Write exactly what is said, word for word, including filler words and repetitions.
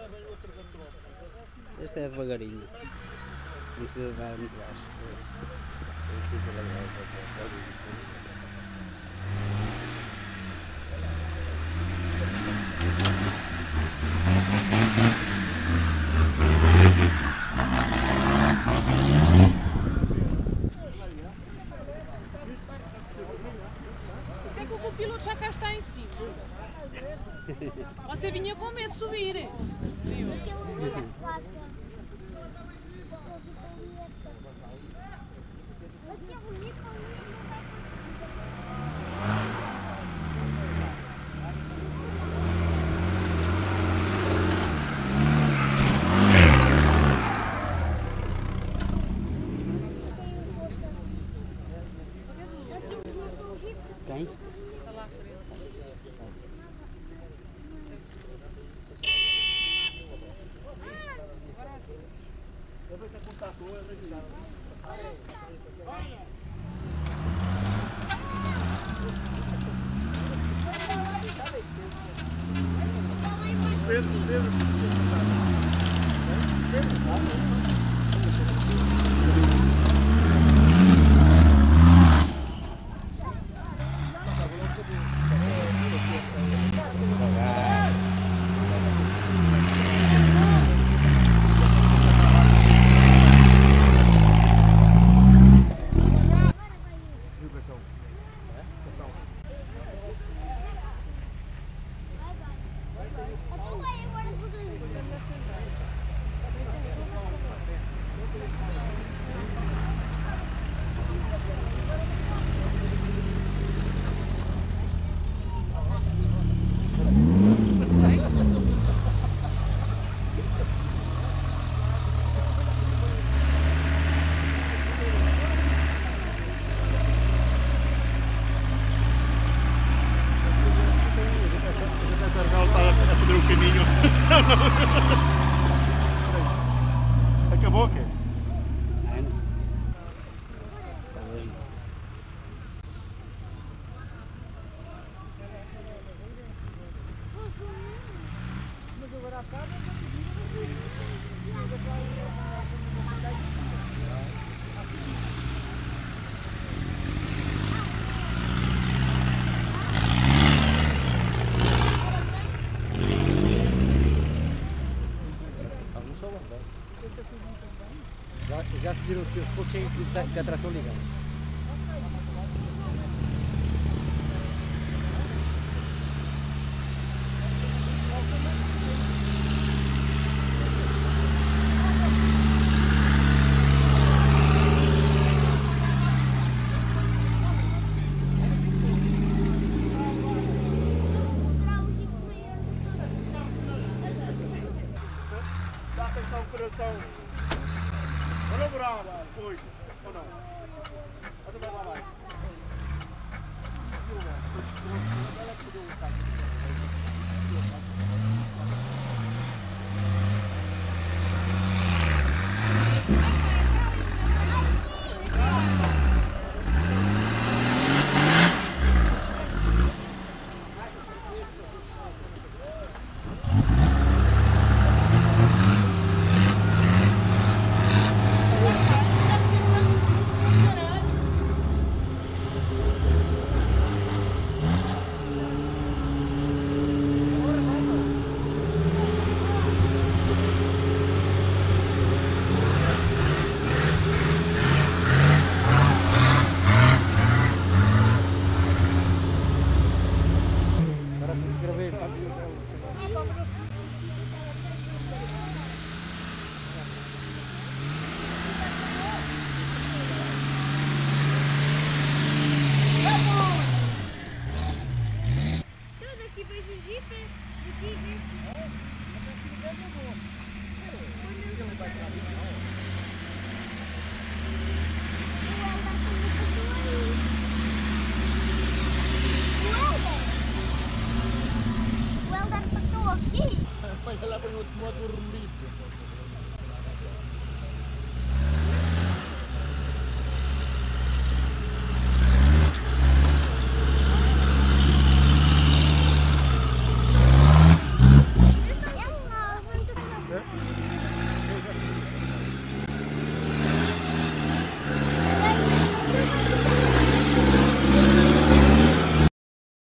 Este é devagarinho. Não precisa dar muito baixo. Até que o copiloto já cá está em cima. Você vinha com medo de subir. Quem? Está lá à frente. Acabou o quê? Mas agora acaba. Já, já se viram que os poucos têm que a tração ligada. Dá atenção ao coração. Olha o bravo, foi. Ou não? Olha vai lá, vai. Mas ela foi o modo dormido.